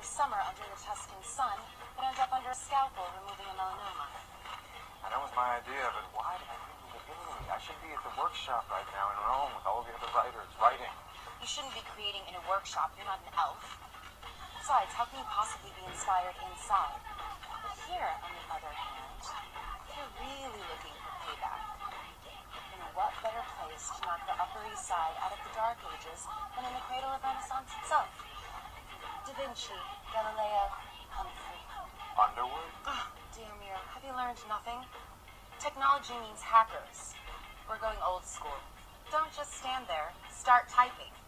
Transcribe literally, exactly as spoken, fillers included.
your summer under the Tuscan sun, but end up under a scalpel removing a melanoma. And that was my idea, but why did I bring you to Italy? I should be at the workshop right now in Rome with all the other writers writing. You shouldn't be creating in a workshop. You're not an elf. Besides, how can you possibly be inspired inside? But here, on the other hand, if you're really looking for payback, then what better place to knock the Upper East Side out of the Dark Ages than in the cradle of Renaissance itself? Da Vinci, Galileo, Humphrey. Underwood? Oh, dear me, have you learned nothing? Technology means hackers. We're going old school. Don't just stand there. Start typing.